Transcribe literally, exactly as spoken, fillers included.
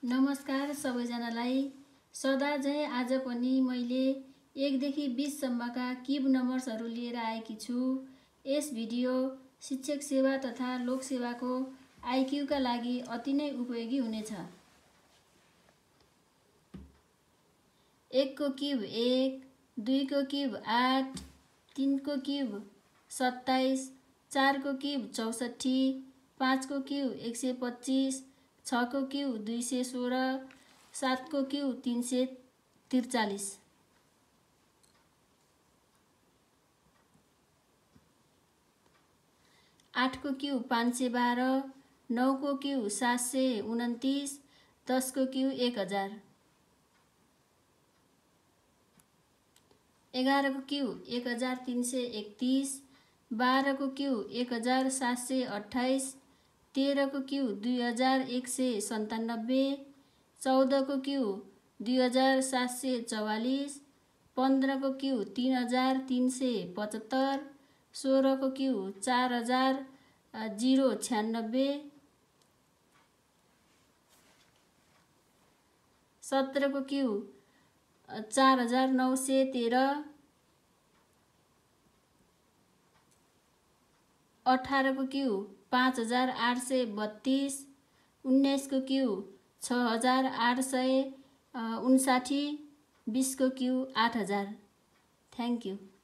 नमस्कार सबैजनालाई। सदा झै आज पनि मैले एक देखि बीस सम्मका किब नम्बर्सहरू लिएर आएकी छु। यस भिडियो शिक्षक सेवा तथा लोक सेवाको आईक्यू का लागि अति नै उपयोगी हुनेछ। एक को क्यूब एक, दुई को क्यूब आठ, तीन को क्यूब सत्ताइस, चार को क्यूब चौसठी, पाँच को क्यूब एक सय पच्चीस, छ को क्यूब दुई सय सोह्र, सात को क्यूब तीन सय त्रिचालीस, आठ को क्यूब पाँच सय बाह्र, नौ को क्यूब सात सय उन्तिस, दस को क्यूब एक हजार, एघार को क्यूब एक हजार तीन सय एकतीस, बाह्र को क्यूब एक हजार सात सय अट्ठाइस, तेह्र को क्यूब दुई हजार एक सय सन्तानब्बे, चौध को क्यूब दुई हजार सात सय चौवालीस, पन्ध्र को क्यूब तीन हजार तीन सय पचहत्तर, सोह्र को क्यूब चार हजार जीरो छ्यानब्बे, सत्र को क्यूब चार हजार नौ सय तेरह, अठारह को क्यूब पाँच हजार आठ सय बत्तीस, उन्नाइस को क्यूब छ हजार आठ सय उन्साठी, बीस को क्यूब आठ हजार। Thank you.